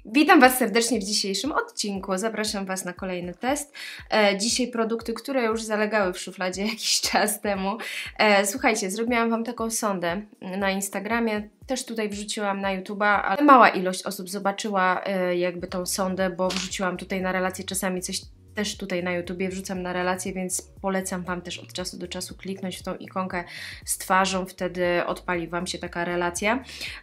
Witam Was serdecznie w dzisiejszym odcinku. Zapraszam Was na kolejny test. Dzisiaj produkty, które już zalegały w szufladzie jakiś czas temu. Słuchajcie, zrobiłam Wam taką sondę na Instagramie. Też tutaj wrzuciłam na YouTube'a, ale mała ilość osób zobaczyła jakby tą sondę, bo wrzuciłam tutaj na relację czasami coś też tutaj na YouTubie wrzucam na relację, więc polecam Wam też od czasu do czasu kliknąć w tą ikonkę z twarzą, wtedy odpali Wam się taka relacja.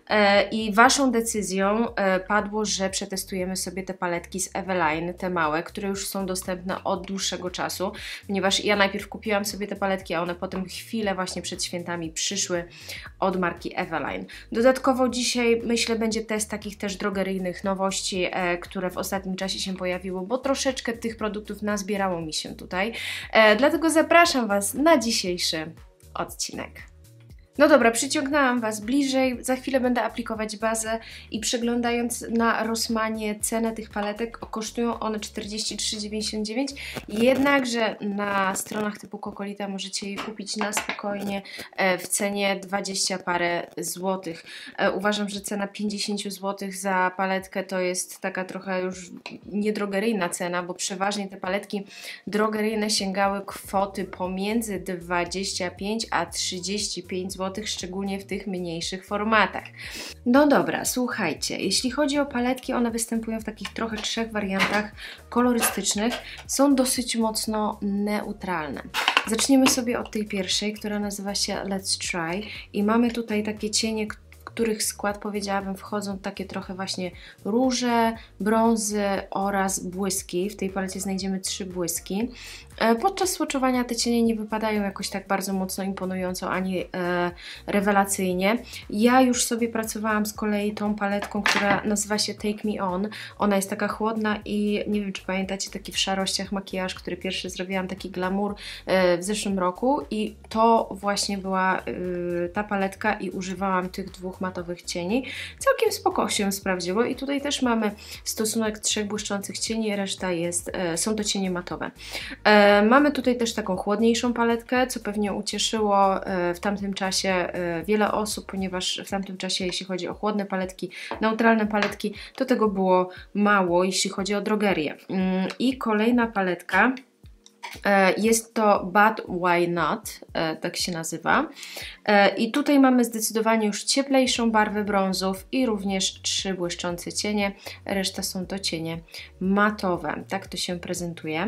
I Waszą decyzją padło, że przetestujemy sobie te paletki z Eveline, te małe, które już są dostępne od dłuższego czasu, ponieważ ja najpierw kupiłam sobie te paletki, a one potem chwilę właśnie przed świętami przyszły od marki Eveline. Dodatkowo dzisiaj myślę będzie test takich też drogeryjnych nowości, które w ostatnim czasie się pojawiły, bo troszeczkę tych produktów nazbierało mi się tutaj. Dlatego zapraszam Was na dzisiejszy odcinek. No dobra, przyciągnęłam Was bliżej, za chwilę będę aplikować bazę i przeglądając na Rossmanie cenę tych paletek, kosztują one 43,99, jednakże na stronach typu Cocolita możecie je kupić na spokojnie w cenie 20 parę złotych. Uważam, że cena 50 zł za paletkę to jest taka trochę już niedrogeryjna cena, bo przeważnie te paletki drogeryjne sięgały kwoty pomiędzy 25 a 35 zł. Szczególnie w tych mniejszych formatach. No dobra, słuchajcie, jeśli chodzi o paletki, one występują w takich trochę trzech wariantach kolorystycznych, są dosyć mocno neutralne. Zaczniemy sobie od tej pierwszej, która nazywa się Let's Try i mamy tutaj takie cienie, w których skład, powiedziałabym, wchodzą takie trochę właśnie róże, brązy oraz błyski. W tej palecie znajdziemy 3 błyski. Podczas swatchowania te cienie nie wypadają jakoś tak bardzo mocno imponująco ani rewelacyjnie. Ja już sobie pracowałam z kolei tą paletką, która nazywa się Take Me On. Ona jest taka chłodna i nie wiem, czy pamiętacie taki w szarościach makijaż, który pierwszy zrobiłam, taki glamour w zeszłym roku i to właśnie była ta paletka i używałam tych dwóch matowych cieni. Całkiem spoko się sprawdziło i tutaj też mamy stosunek 3 błyszczących cieni, reszta są to cienie matowe. Mamy tutaj też taką chłodniejszą paletkę, co pewnie ucieszyło w tamtym czasie wiele osób, ponieważ w tamtym czasie, jeśli chodzi o chłodne paletki, neutralne paletki, to tego było mało, jeśli chodzi o drogerię. I kolejna paletka jest to But Why Not, tak się nazywa. I tutaj mamy zdecydowanie już cieplejszą barwę brązów i również 3 błyszczące cienie. Reszta są to cienie matowe. Tak to się prezentuje.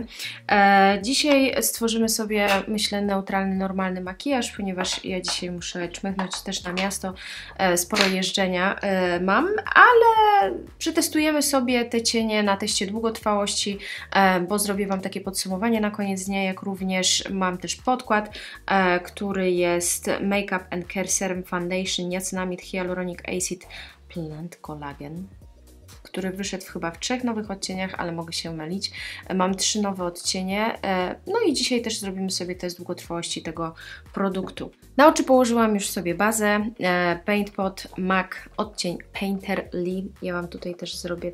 Dzisiaj stworzymy sobie, myślę, neutralny, normalny makijaż, ponieważ ja dzisiaj muszę czmychnąć też na miasto. Sporo jeżdżenia mam, ale przetestujemy sobie te cienie na teście długotrwałości, bo zrobię Wam takie podsumowanie na koniec dnia, jak również mam też podkład, który jest Makeup and Care Serum Foundation Niacinamide Hyaluronic Acid Plant Collagen, który wyszedł chyba w 3 nowych odcieniach, ale mogę się mylić. Mam 3 nowe odcienie. No i dzisiaj też zrobimy sobie test długotrwałości tego produktu. Na oczy położyłam już sobie bazę. Paint Pot MAC odcień Painterly. Ja Wam tutaj też zrobię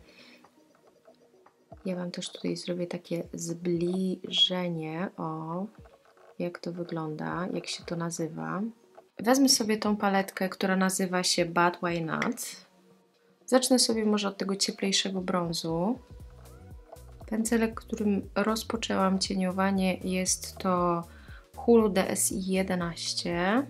takie zbliżenie, o, jak to wygląda, jak się to nazywa. Wezmę sobie tą paletkę, która nazywa się But Why Not. Zacznę sobie może od tego cieplejszego brązu. Pędzelek, którym rozpoczęłam cieniowanie, jest to Hulu DSI 11.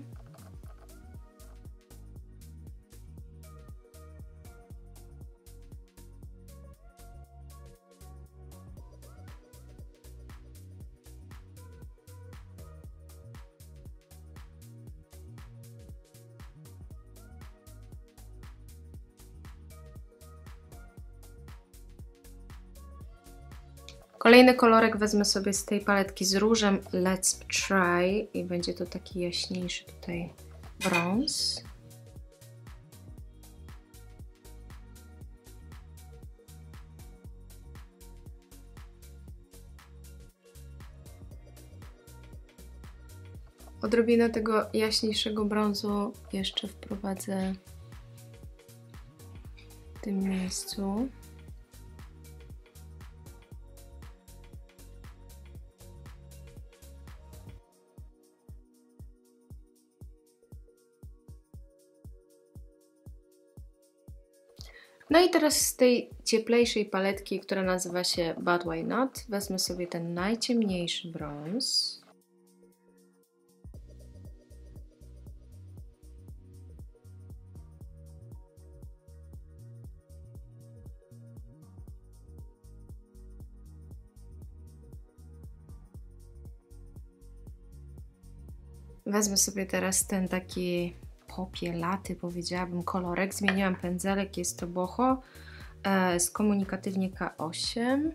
Kolejny kolorek wezmę sobie z tej paletki z różem Let's Try i będzie to taki jaśniejszy tutaj brąz. Odrobinę tego jaśniejszego brązu jeszcze wprowadzę w tym miejscu. No No i teraz z tej cieplejszej paletki, która nazywa się But Why Not, wezmę sobie ten najciemniejszy brąz. Wezmę sobie teraz ten taki popielaty, powiedziałabym, kolorek. Zmieniłam pędzelek, jest to boho z komunikatywnie K8.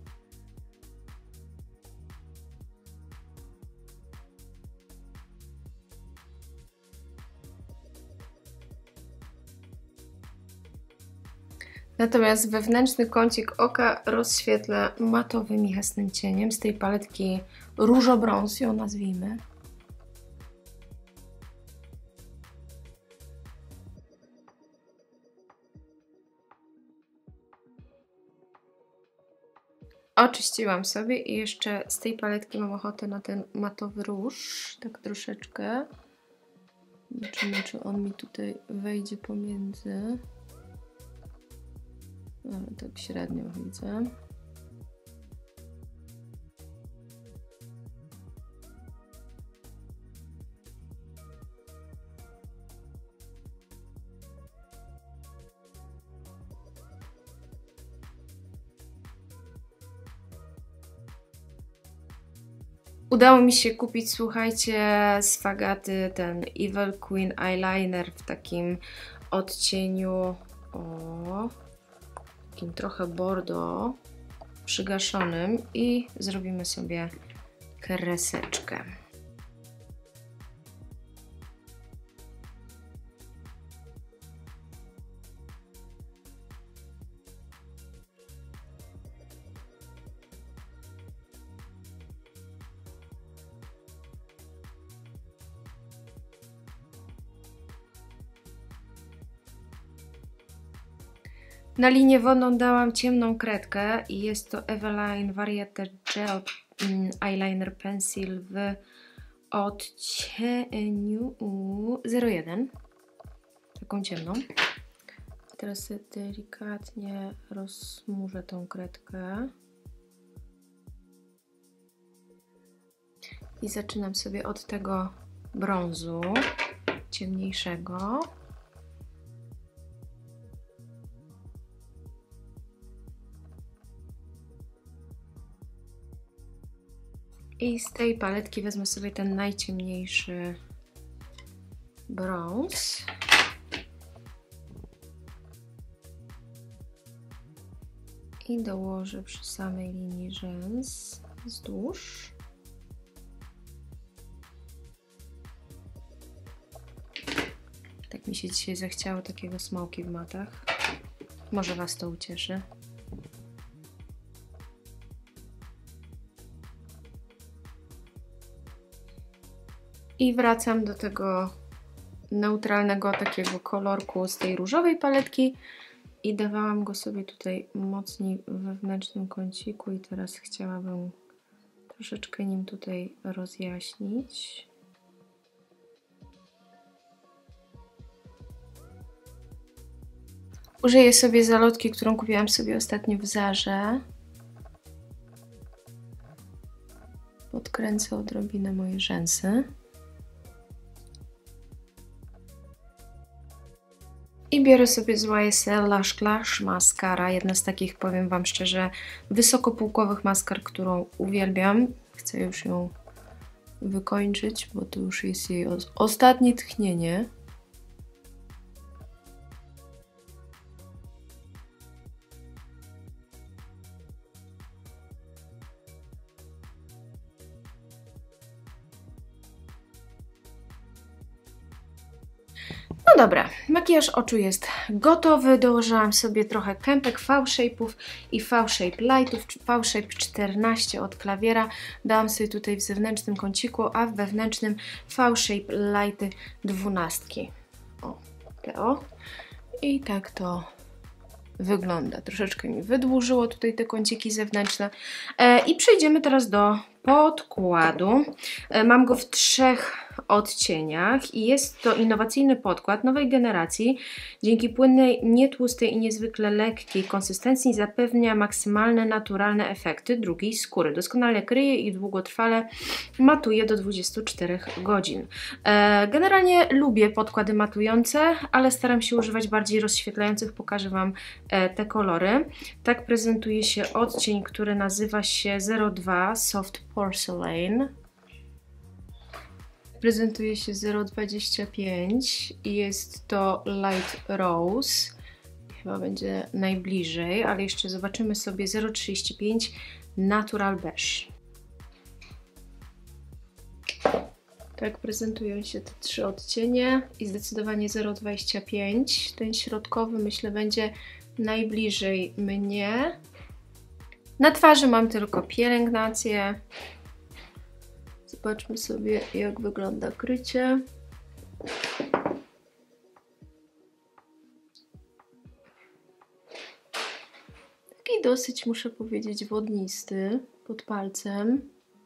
Natomiast wewnętrzny kącik oka rozświetlę matowym, jasnym cieniem z tej paletki różobrąz, ją nazwijmy. Oczyściłam sobie i jeszcze z tej paletki mam ochotę na ten matowy róż, tak troszeczkę. Zobaczymy, czy on mi tutaj wejdzie pomiędzy. Ale tak średnio widzę. Udało mi się kupić, słuchajcie, z Fagaty ten Evil Queen Eyeliner w takim odcieniu, takim trochę bordo, przygaszonym i zrobimy sobie kreseczkę. Na linię wodną dałam ciemną kredkę i jest to Eveline Variety Gel Eyeliner Pencil w odcieniu 01. Taką ciemną. Teraz sobie delikatnie rozsmużę tą kredkę. I zaczynam sobie od tego brązu ciemniejszego. I z tej paletki wezmę sobie ten najciemniejszy brąz. I dołożę przy samej linii rzęs wzdłuż. Tak mi się dzisiaj zachciało takiego smoki w matach. Może Was to ucieszy. I wracam do tego neutralnego takiego kolorku z tej różowej paletki i dawałam go sobie tutaj mocniej w wewnętrznym kąciku i teraz chciałabym troszeczkę nim tutaj rozjaśnić. Użyję sobie zalotki, którą kupiłam sobie ostatnio w Zarze. Podkręcę odrobinę moje rzęsy. I biorę sobie z YSL Lash Clash maskara, jedna z takich, powiem Wam szczerze, wysokopółkowych maskar, którą uwielbiam. Chcę już ją wykończyć, bo to już jest jej ostatnie tchnienie. No dobra, makijaż oczu jest gotowy. Dołożyłam sobie trochę kępek V-Shape'ów i V-Shape Lightów, V-Shape 14 od klawiera. Dałam sobie tutaj w zewnętrznym kąciku, a w wewnętrznym V-Shape Lighty 12. O, to. I tak to wygląda. Troszeczkę mi wydłużyło tutaj te kąciki zewnętrzne. I przejdziemy teraz do podkładu. Mam go w 3 odcieniach i jest to innowacyjny podkład nowej generacji. Dzięki płynnej, nietłustej i niezwykle lekkiej konsystencji zapewnia maksymalne naturalne efekty drugiej skóry. Doskonale kryje i długotrwale matuje do 24 godzin. Generalnie lubię podkłady matujące, ale staram się używać bardziej rozświetlających. Pokażę Wam te kolory. Tak prezentuje się odcień, który nazywa się 02 Soft Porcelain. Prezentuje się 0,25 i jest to Light Rose. Chyba będzie najbliżej, ale jeszcze zobaczymy sobie 0,35 Natural Beige. Tak prezentują się te trzy odcienie i zdecydowanie 0,25. Ten środkowy, myślę, będzie najbliżej mnie. Na twarzy mam tylko pielęgnację. Zobaczmy sobie, jak wygląda krycie. Taki dosyć, muszę powiedzieć, wodnisty pod palcem.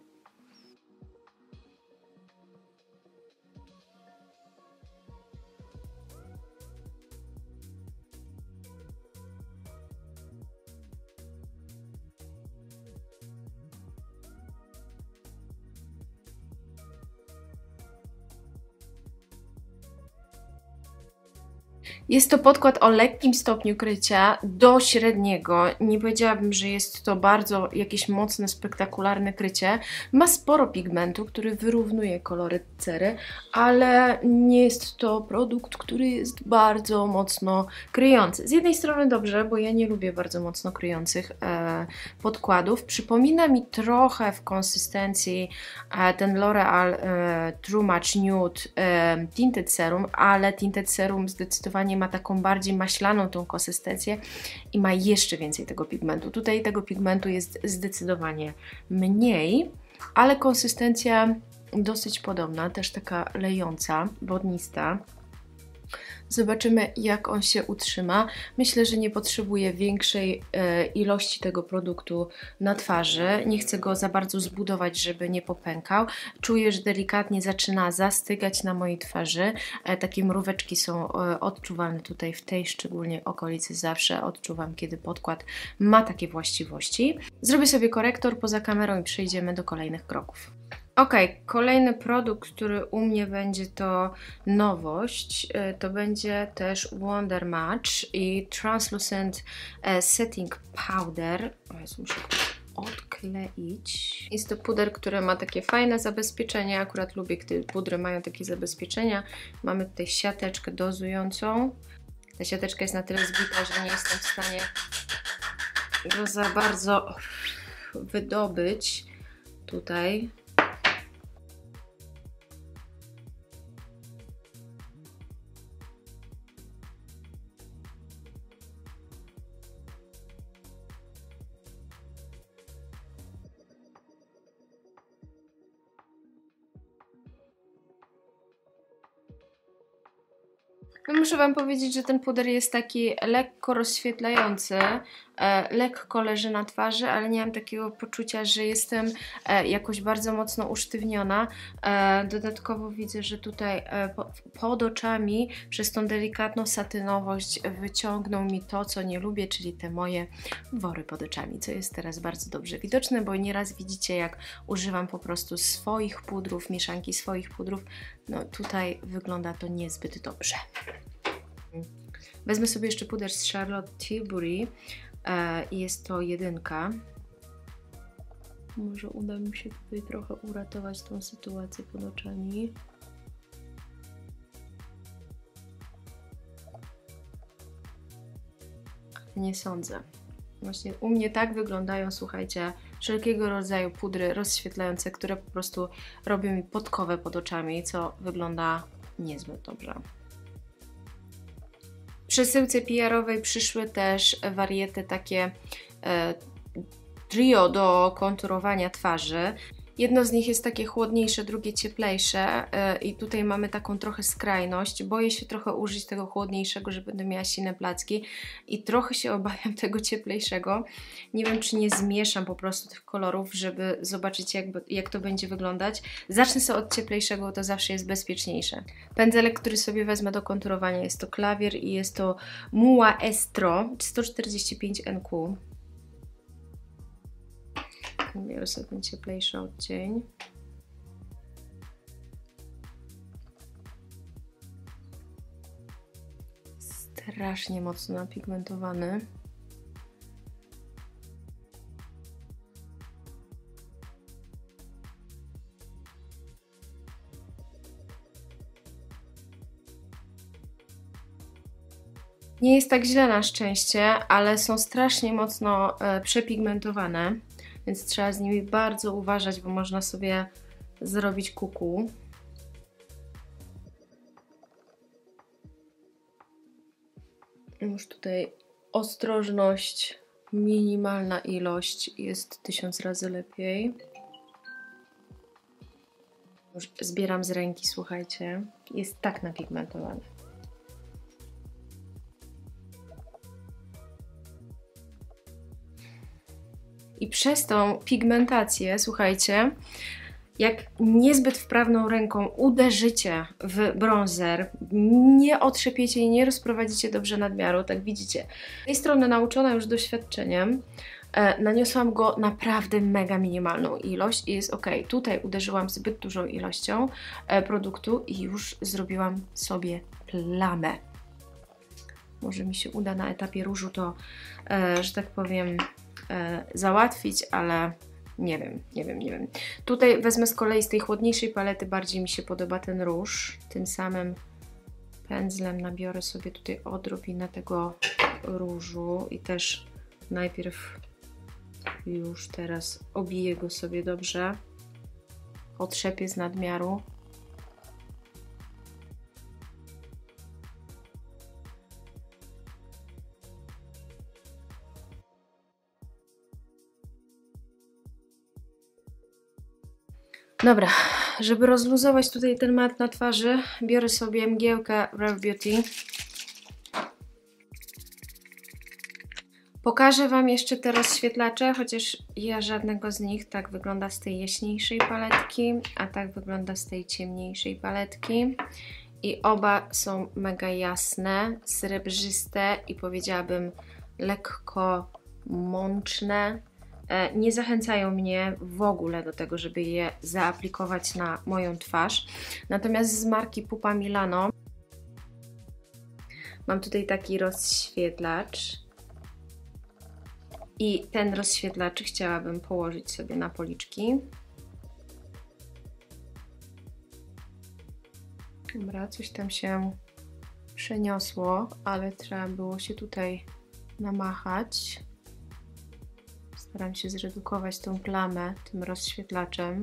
Jest to podkład o lekkim stopniu krycia, do średniego. Nie powiedziałabym, że jest to bardzo jakieś mocne, spektakularne krycie. Ma sporo pigmentu, który wyrównuje kolory cery, ale nie jest to produkt, który jest bardzo mocno kryjący. Z jednej strony dobrze, bo ja nie lubię bardzo mocno kryjących podkładów. Przypomina mi trochę w konsystencji ten L'Oreal True Match Nude Tinted Serum, ale Tinted Serum zdecydowanie ma taką bardziej maślaną tą konsystencję i ma jeszcze więcej tego pigmentu. Tutaj tego pigmentu jest zdecydowanie mniej, ale konsystencja dosyć podobna, też taka lejąca, wodnista. Zobaczymy, jak on się utrzyma. Myślę, że nie potrzebuję większej ilości tego produktu na twarzy. Nie chcę go za bardzo zbudować, żeby nie popękał. Czuję, że delikatnie zaczyna zastygać na mojej twarzy. Takie mróweczki są odczuwalne tutaj w tej szczególnie okolicy. Zawsze odczuwam, kiedy podkład ma takie właściwości. Zrobię sobie korektor poza kamerą i przejdziemy do kolejnych kroków. Ok, kolejny produkt, który u mnie będzie to nowość, to będzie też Wonder Match i Translucent Setting Powder. O Jezu, muszę go odkleić. Jest to puder, który ma takie fajne zabezpieczenie. Akurat lubię, gdy pudry mają takie zabezpieczenia. Mamy tutaj siateczkę dozującą. Ta siateczka jest na tyle zbita, że nie jestem w stanie go za bardzo wydobyć tutaj. No muszę Wam powiedzieć, że ten puder jest taki lekko rozświetlający, lekko leży na twarzy, ale nie mam takiego poczucia, że jestem jakoś bardzo mocno usztywniona. Dodatkowo widzę, że tutaj pod oczami przez tą delikatną satynowość wyciągnął mi to, co nie lubię, czyli te moje wory pod oczami, co jest teraz bardzo dobrze widoczne, bo nieraz widzicie, jak używam po prostu swoich pudrów, mieszanki swoich pudrów. No tutaj wygląda to niezbyt dobrze. Wezmę sobie jeszcze puder z Charlotte Tilbury i jest to 1. Może uda mi się tutaj trochę uratować tą sytuację pod oczami. Nie sądzę. Właśnie u mnie tak wyglądają, słuchajcie, wszelkiego rodzaju pudry rozświetlające, które po prostu robią mi podkowę pod oczami, co wygląda niezbyt dobrze. W przesyłce PR-owej przyszły też wariety takie trio do konturowania twarzy. Jedno z nich jest takie chłodniejsze, drugie cieplejsze i tutaj mamy taką trochę skrajność. Boję się trochę użyć tego chłodniejszego, że będę miała sine placki i trochę się obawiam tego cieplejszego. Nie wiem, czy nie zmieszam po prostu tych kolorów, żeby zobaczyć, jak to będzie wyglądać. Zacznę sobie od cieplejszego, to zawsze jest bezpieczniejsze. Pędzelek, który sobie wezmę do konturowania, jest to klawier i jest to Mua Estro 145 NQ. Biorę sobie ten cieplejszy odcień. Strasznie mocno napigmentowany. Nie jest tak źle na szczęście, ale są strasznie mocno przepigmentowane, więc trzeba z nimi bardzo uważać, bo można sobie zrobić kuku. Już tutaj ostrożność, minimalna ilość jest 1000 razy lepiej. Już zbieram z ręki, słuchajcie, jest tak napigmentowany. I przez tą pigmentację, słuchajcie, jak niezbyt wprawną ręką uderzycie w bronzer, nie otrzepiecie i nie rozprowadzicie dobrze nadmiaru, tak widzicie. Z tej strony nauczona już doświadczeniem, naniosłam go naprawdę mega minimalną ilość i jest ok. Tutaj uderzyłam zbyt dużą ilością produktu i już zrobiłam sobie plamę. Może mi się uda na etapie różu to, że tak powiem, załatwić, ale nie wiem. Tutaj wezmę z kolei z tej chłodniejszej palety, bardziej mi się podoba ten róż. Tym samym pędzlem nabiorę sobie tutaj odrobinę tego różu i też najpierw już teraz obiję go sobie dobrze, otrzepię z nadmiaru. Dobra, żeby rozluzować tutaj ten mat na twarzy, biorę sobie mgiełkę Rare Beauty. Pokażę Wam jeszcze te rozświetlacze, chociaż ja żadnego z nich. Tak wygląda z tej jaśniejszej paletki, a tak wygląda z tej ciemniejszej paletki. I oba są mega jasne, srebrzyste i powiedziałabym lekko mączne. Nie zachęcają mnie w ogóle do tego, żeby je zaaplikować na moją twarz. Natomiast z marki Pupa Milano mam tutaj taki rozświetlacz i ten rozświetlacz chciałabym położyć sobie na policzki. Dobra, coś tam się przeniosło, ale trzeba było się tutaj namachać. Staram się zredukować tą plamę tym rozświetlaczem.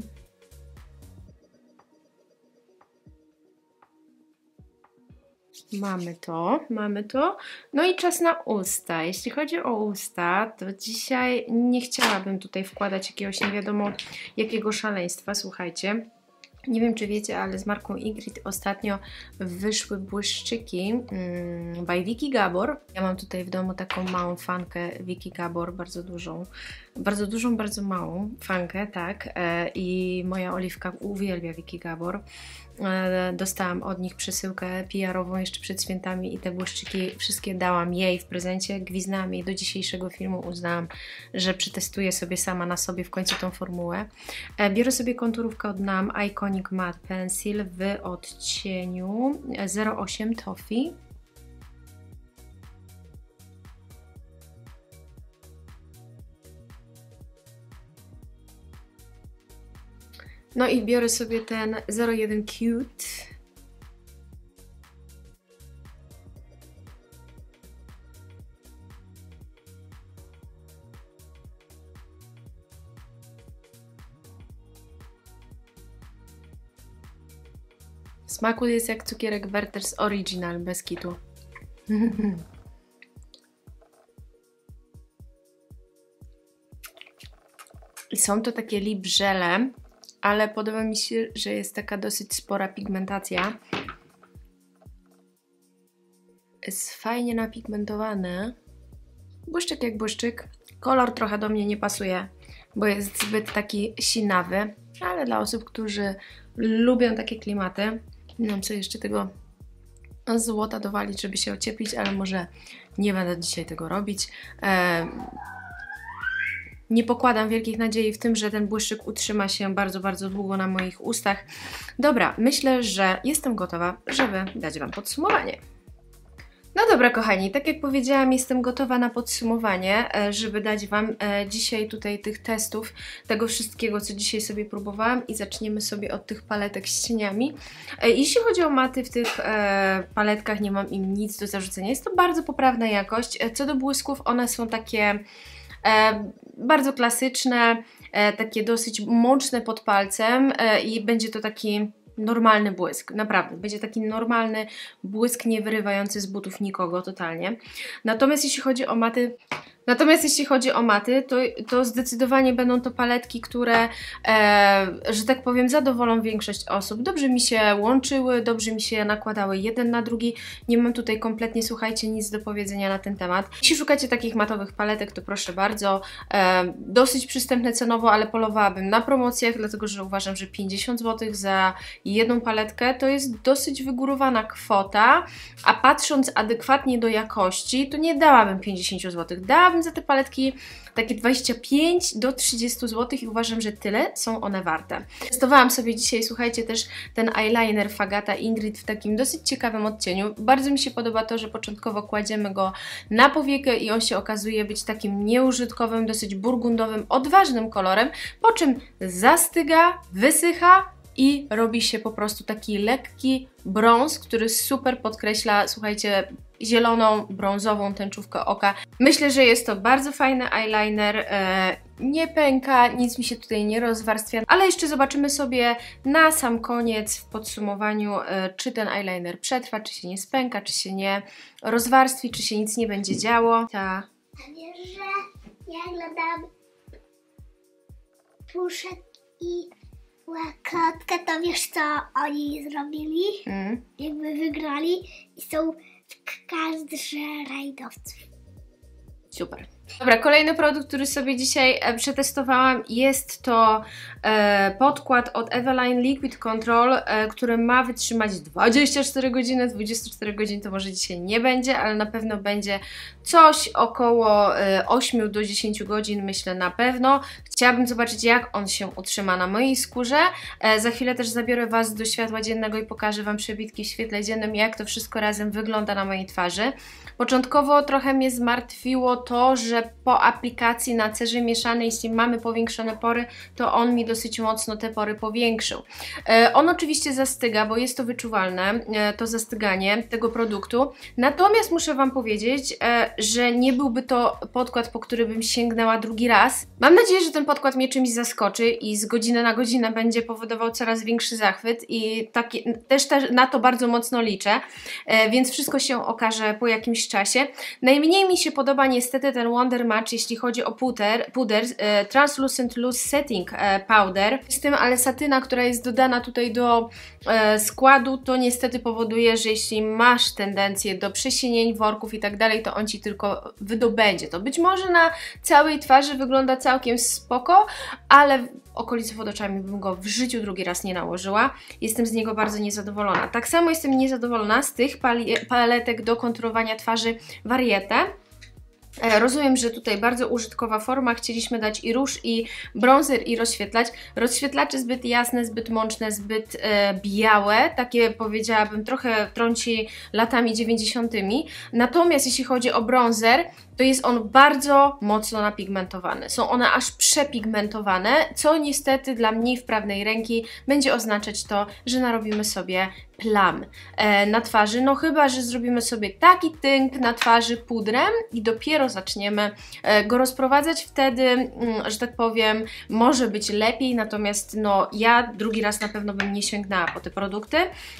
Mamy to. No i czas na usta. Jeśli chodzi o usta, to dzisiaj nie chciałabym tutaj wkładać jakiegoś nie wiadomo jakiego szaleństwa, słuchajcie. Nie wiem, czy wiecie, ale z marką Ygritte ostatnio wyszły błyszczyki by Vicky Gabor. Ja mam tutaj w domu taką małą fankę Vicky Gabor, bardzo małą fankę, tak. I moja Oliwka uwielbia Vicky Gabor. Dostałam od nich przesyłkę PR-ową jeszcze przed świętami i te błyszczyki wszystkie dałam jej w prezencie. Gwizdałam jej do dzisiejszego filmu, uznałam, że przetestuję sobie sama na sobie w końcu tą formułę. Biorę sobie konturówkę od NAM Iconic Matte Pencil w odcieniu 08 Toffee. No i biorę sobie ten 01 Cute. W smaku jest jak cukierek Werther's Original, bez kitu. I są to takie lip żele, ale podoba mi się, że jest taka dosyć spora pigmentacja. Jest fajnie napigmentowany. Błyszczyk jak błyszczyk. Kolor trochę do mnie nie pasuje, bo jest zbyt taki sinawy, ale dla osób, którzy lubią takie klimaty, nie wiem co jeszcze tego złota dowalić, żeby się ocieplić, ale może nie będę dzisiaj tego robić. Nie pokładam wielkich nadziei w tym, że ten błyszczyk utrzyma się bardzo, bardzo długo na moich ustach. Dobra, myślę, że jestem gotowa, żeby dać Wam podsumowanie. No dobra, kochani, tak jak powiedziałam, jestem gotowa na podsumowanie, żeby dać Wam dzisiaj tutaj tych testów, tego wszystkiego, co dzisiaj sobie próbowałam i zaczniemy sobie od tych paletek z cieniami. Jeśli chodzi o maty, w tych paletkach nie mam im nic do zarzucenia. Jest to bardzo poprawna jakość. Co do błysków, one są takie bardzo klasyczne, takie dosyć mączne pod palcem i będzie to taki normalny błysk, naprawdę, będzie taki normalny błysk nie wyrywający z butów nikogo totalnie. Natomiast jeśli chodzi o maty, to zdecydowanie będą to paletki, które, że tak powiem, zadowolą większość osób. Dobrze mi się łączyły, dobrze mi się nakładały jeden na drugi. Nie mam tutaj kompletnie, słuchajcie, nic do powiedzenia na ten temat. Jeśli szukacie takich matowych paletek, to proszę bardzo. Dosyć przystępne cenowo, ale polowałabym na promocjach, dlatego że uważam, że 50 zł za jedną paletkę to jest dosyć wygórowana kwota, a patrząc adekwatnie do jakości, to nie dałabym 50 zł. Dałabym za te paletki takie 25 do 30 zł i uważam, że tyle są one warte. Testowałam sobie dzisiaj, słuchajcie, też ten eyeliner Fagata Ingrid w takim dosyć ciekawym odcieniu. Bardzo mi się podoba to, że początkowo kładziemy go na powiekę i on się okazuje być takim nieużytkowym, dosyć burgundowym, odważnym kolorem, po czym zastyga, wysycha i robi się po prostu taki lekki brąz, który super podkreśla, słuchajcie, zieloną, brązową tęczówkę oka. Myślę, że jest to bardzo fajny eyeliner, nie pęka, nic mi się tutaj nie rozwarstwia, ale jeszcze zobaczymy sobie na sam koniec w podsumowaniu, czy ten eyeliner przetrwa, czy się nie spęka, czy się nie rozwarstwi, czy się nic nie będzie działo. A wiesz, że ja oglądam Puszek i Łakotkę, to wiesz co oni zrobili? Jakby wygrali i są w kadrze rajdowców. Super. Dobra, kolejny produkt, który sobie dzisiaj przetestowałam, jest to podkład od Eveline Liquid Control, który ma wytrzymać 24 godziny, 24 godzin to może dzisiaj nie będzie, ale na pewno będzie coś około 8 do 10 godzin, myślę na pewno. Chciałabym zobaczyć, jak on się utrzyma na mojej skórze. Za chwilę też zabiorę Was do światła dziennego i pokażę Wam przebitki w świetle dziennym, jak to wszystko razem wygląda na mojej twarzy. Początkowo trochę mnie zmartwiło to, że po aplikacji na cerze mieszanej, jeśli mamy powiększone pory, to on mi dosyć mocno te pory powiększył. On oczywiście zastyga, bo jest to wyczuwalne, to zastyganie tego produktu. Natomiast muszę Wam powiedzieć, że nie byłby to podkład, po który bym sięgnęła drugi raz. Mam nadzieję, że ten podkład mnie czymś zaskoczy i z godziny na godzinę będzie powodował coraz większy zachwyt i też na to bardzo mocno liczę, więc wszystko się okaże po jakimś czasie. Najmniej mi się podoba niestety ten Wonder Match, jeśli chodzi o puder Translucent Loose Setting Powder. Z tym ale satyna, która jest dodana tutaj do składu, to niestety powoduje, że jeśli masz tendencję do przesinień, worków i tak dalej, to on Ci tylko wydobędzie. To być może na całej twarzy wygląda całkiem spoko, ale w okolicy pod oczami bym go w życiu drugi raz nie nałożyła. Jestem z niego bardzo niezadowolona. Tak samo jestem niezadowolona z tych paletek do konturowania twarzy Variete. Rozumiem, że tutaj bardzo użytkowa forma, chcieliśmy dać i róż, i bronzer, i rozświetlać. Rozświetlacze zbyt jasne, zbyt mączne, zbyt białe, takie powiedziałabym trochę trąci latami 90. Natomiast jeśli chodzi o bronzer, to jest on bardzo mocno napigmentowany. Są one aż przepigmentowane, co niestety dla mniej wprawnej ręki będzie oznaczać to, że narobimy sobie plam na twarzy. No chyba, że zrobimy sobie taki tynk na twarzy pudrem i dopiero zaczniemy go rozprowadzać. Wtedy, że tak powiem, może być lepiej, natomiast no ja drugi raz na pewno bym nie sięgnęła po te produkty.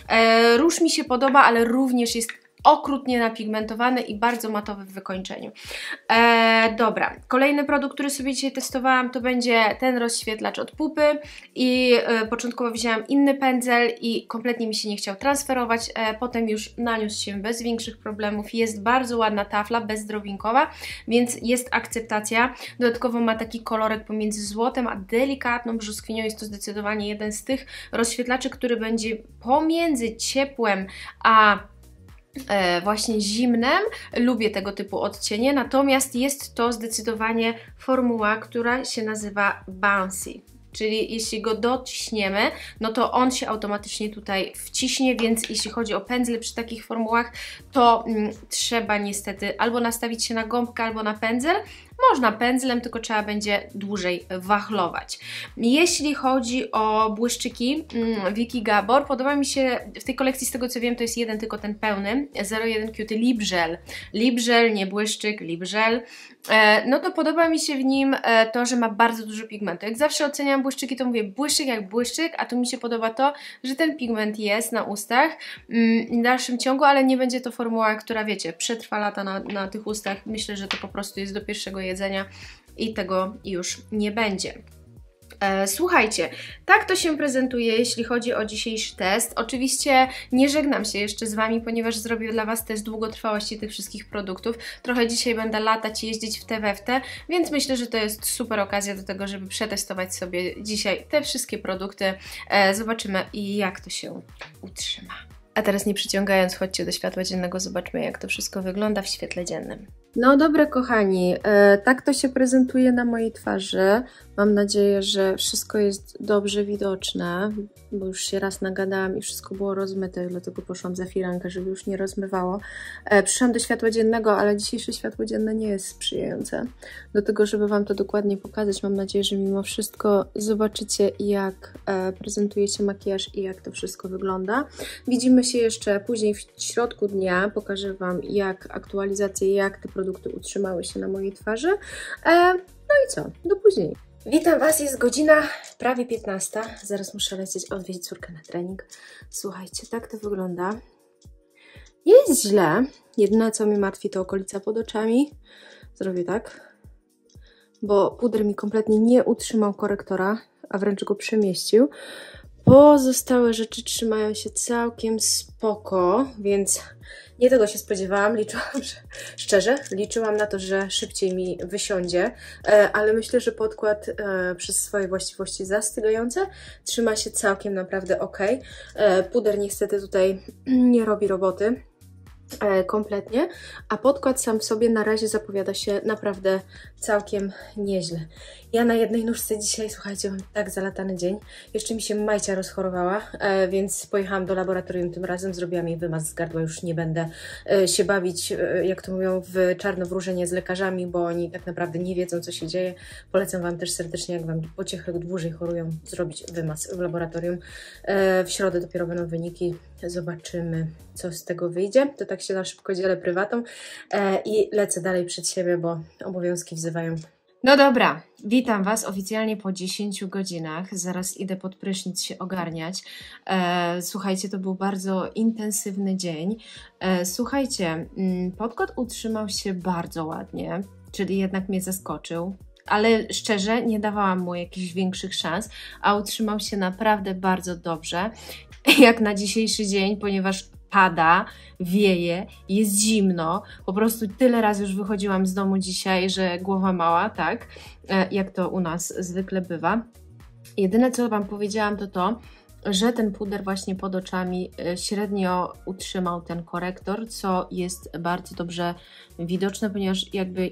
Róż mi się podoba, ale również jest okrutnie napigmentowany i bardzo matowy w wykończeniu. Dobra, kolejny produkt, który sobie dzisiaj testowałam, to będzie ten rozświetlacz od Pupy i początkowo wzięłam inny pędzel i kompletnie mi się nie chciał transferować, potem już naniósł się bez większych problemów. Jest bardzo ładna tafla, bezdrobinkowa, więc jest akceptacja. Dodatkowo ma taki kolorek pomiędzy złotem a delikatną brzoskwinią. Jest to zdecydowanie jeden z tych rozświetlaczy, który będzie pomiędzy ciepłem a właśnie zimnem. Lubię tego typu odcienie, natomiast jest to zdecydowanie formuła, która się nazywa Bouncy. Czyli jeśli go dociśniemy, no to on się automatycznie tutaj wciśnie, więc jeśli chodzi o pędzle przy takich formułach, to trzeba niestety albo nastawić się na gąbkę, albo na pędzel. Można pędzlem, tylko trzeba będzie dłużej wachlować. Jeśli chodzi o błyszczyki Vicky Gabor, podoba mi się w tej kolekcji, z tego co wiem, to jest jeden tylko ten pełny 01 Cutie Lip Gel. Lip Gel, nie błyszczyk, Lip Gel. No to podoba mi się w nim to, że ma bardzo dużo pigmentu. Jak zawsze oceniam błyszczyki, to mówię błyszczyk jak błyszczyk, a tu mi się podoba to, że ten pigment jest na ustach w dalszym ciągu, ale nie będzie to formuła, która wiecie, przetrwa lata na tych ustach. Myślę, że to po prostu jest do pierwszego jedzenia i tego już nie będzie. Słuchajcie, tak to się prezentuje, jeśli chodzi o dzisiejszy test. Oczywiście nie żegnam się jeszcze z Wami, ponieważ zrobię dla Was test długotrwałości tych wszystkich produktów. Trochę dzisiaj będę latać i jeździć w te we w te, więc myślę, że to jest super okazja do tego, żeby przetestować sobie dzisiaj te wszystkie produkty. Zobaczymy, jak to się utrzyma. A teraz nie przyciągając, chodźcie do światła dziennego, zobaczmy, jak to wszystko wygląda w świetle dziennym. No dobra, kochani, tak to się prezentuje na mojej twarzy. Mam nadzieję, że wszystko jest dobrze widoczne, bo już się raz nagadałam i wszystko było rozmyte, dlatego poszłam za firankę, żeby już nie rozmywało. Przyszłam do światła dziennego, ale dzisiejsze światło dzienne nie jest sprzyjające do tego, żeby Wam to dokładnie pokazać. Mam nadzieję, że mimo wszystko zobaczycie, jak prezentuje się makijaż i jak to wszystko wygląda. Widzimy się jeszcze później w środku dnia. Pokażę Wam, jak aktualizacje, jak te produkty utrzymały się na mojej twarzy. No i co? Do później. Witam Was, jest godzina prawie 15. Zaraz muszę lecieć odwieźć córkę na trening. Słuchajcie, tak to wygląda. Jest źle. Jedyne, co mnie martwi, to okolica pod oczami. Zrobię tak, bo puder mi kompletnie nie utrzymał korektora, a wręcz go przemieścił. Pozostałe rzeczy trzymają się całkiem spoko, więc nie tego się spodziewałam. Liczyłam na to, że szybciej mi wysiądzie, ale myślę, że podkład przez swoje właściwości zastygające trzyma się całkiem naprawdę ok. Puder niestety tutaj nie robi roboty kompletnie, a podkład sam w sobie na razie zapowiada się naprawdę całkiem nieźle. Ja na jednej nóżce dzisiaj, słuchajcie, mam tak zalatany dzień. Jeszcze mi się Majcia rozchorowała, więc pojechałam do laboratorium tym razem, zrobiłam jej wymaz z gardła. Już nie będę się bawić, jak to mówią, w czarnowróżenie z lekarzami, bo oni tak naprawdę nie wiedzą, co się dzieje. Polecam Wam też serdecznie, jak Wam pociechy dłużej chorują, zrobić wymaz w laboratorium. W środę dopiero będą wyniki. Zobaczymy, co z tego wyjdzie. To tak się na szybko dzielę prywatą i lecę dalej przed siebie, bo obowiązki wzywają. No dobra, witam Was oficjalnie po 10 godzinach. Zaraz idę pod prysznic się ogarniać. Słuchajcie, to był bardzo intensywny dzień. Słuchajcie, podkład utrzymał się bardzo ładnie, czyli jednak mnie zaskoczył. Ale szczerze, nie dawałam mu jakichś większych szans, a utrzymał się naprawdę bardzo dobrze, jak na dzisiejszy dzień, ponieważ pada, wieje, jest zimno. Po prostu tyle razy już wychodziłam z domu dzisiaj, że głowa mała, tak, jak to u nas zwykle bywa. Jedyne, co Wam powiedziałam, to, że ten puder właśnie pod oczami średnio utrzymał ten korektor, co jest bardzo dobrze widoczne, ponieważ jakby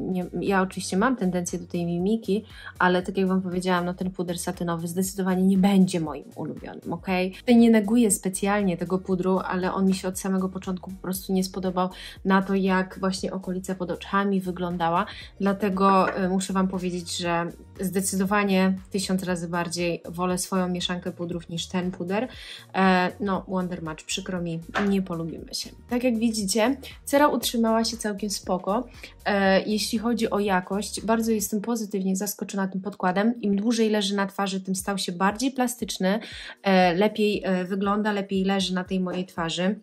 ja oczywiście mam tendencję do tej mimiki, ale tak jak Wam powiedziałam, no ten puder satynowy zdecydowanie nie będzie moim ulubionym, ok? Tutaj nie neguję specjalnie tego pudru, ale on mi się od samego początku po prostu nie spodobał na to, jak właśnie okolica pod oczami wyglądała, dlatego muszę Wam powiedzieć, że zdecydowanie 1000 razy bardziej wolę swoją mieszankę pudrów niż ten puder. No, Wonder Match, przykro mi, nie polubimy się. Tak jak widzicie, cera utrzymała się całkiem spoko. Jeśli chodzi o jakość, bardzo jestem pozytywnie zaskoczona tym podkładem. Im dłużej leży na twarzy, tym stał się bardziej plastyczny, lepiej wygląda, lepiej leży na tej mojej twarzy.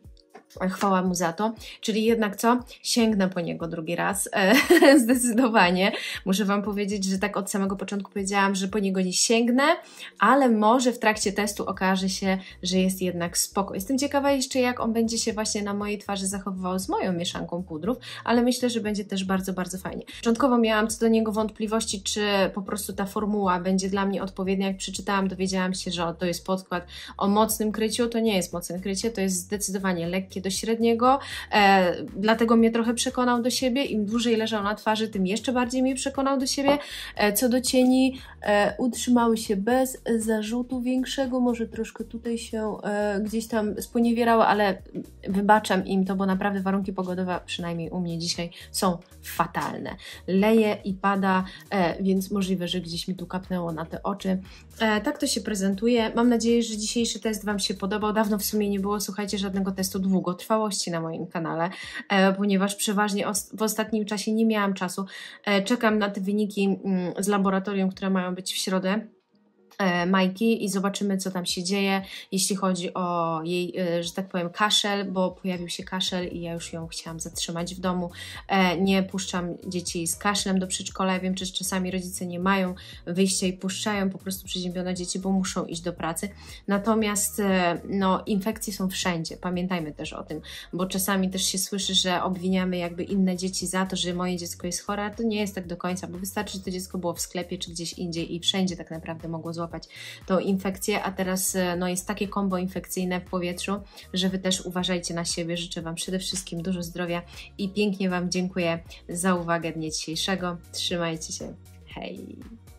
Chwała mu za to, czyli jednak co? Sięgnę po niego drugi raz, zdecydowanie. Muszę Wam powiedzieć, że tak od samego początku powiedziałam, że po niego nie sięgnę, ale może w trakcie testu okaże się, że jest jednak spoko. Jestem ciekawa jeszcze, jak on będzie się właśnie na mojej twarzy zachowywał z moją mieszanką pudrów, ale myślę, że będzie też bardzo, bardzo fajnie. Początkowo miałam co do niego wątpliwości, czy po prostu ta formuła będzie dla mnie odpowiednia. Jak przeczytałam, dowiedziałam się, że to jest podkład o mocnym kryciu. To nie jest mocne krycie, to jest zdecydowanie lekkie do średniego, dlatego mnie trochę przekonał do siebie. Im dłużej leżał na twarzy, tym jeszcze bardziej mnie przekonał do siebie. Co do cieni, utrzymały się bez zarzutu większego, może troszkę tutaj się gdzieś tam sponiewierało, ale wybaczam im to, bo naprawdę warunki pogodowe, przynajmniej u mnie dzisiaj, są fatalne. Leje i pada, więc możliwe, że gdzieś mi tu kapnęło na te oczy. Tak to się prezentuje. Mam nadzieję, że dzisiejszy test Wam się podobał. Dawno w sumie nie było, słuchajcie, żadnego testu długotrwałości na moim kanale, ponieważ przeważnie w ostatnim czasie nie miałam czasu. Czekam na te wyniki z laboratorium, które mają być w środę, Majki, i zobaczymy, co tam się dzieje, jeśli chodzi o jej, że tak powiem, kaszel, bo pojawił się kaszel i ja już ją chciałam zatrzymać w domu. Nie puszczam dzieci z kaszlem do przedszkola. Ja wiem, że czasami rodzice nie mają wyjścia i puszczają po prostu przeziębione dzieci, bo muszą iść do pracy. Natomiast no, infekcje są wszędzie. Pamiętajmy też o tym, bo czasami też się słyszy, że obwiniamy jakby inne dzieci za to, że moje dziecko jest chore, a to nie jest tak do końca, bo wystarczy, że to dziecko było w sklepie czy gdzieś indziej i wszędzie tak naprawdę mogło złapać tą infekcję, a teraz no, jest takie kombo infekcyjne w powietrzu, że Wy też uważajcie na siebie. Życzę Wam przede wszystkim dużo zdrowia i pięknie Wam dziękuję za uwagę dnia dzisiejszego. Trzymajcie się. Hej!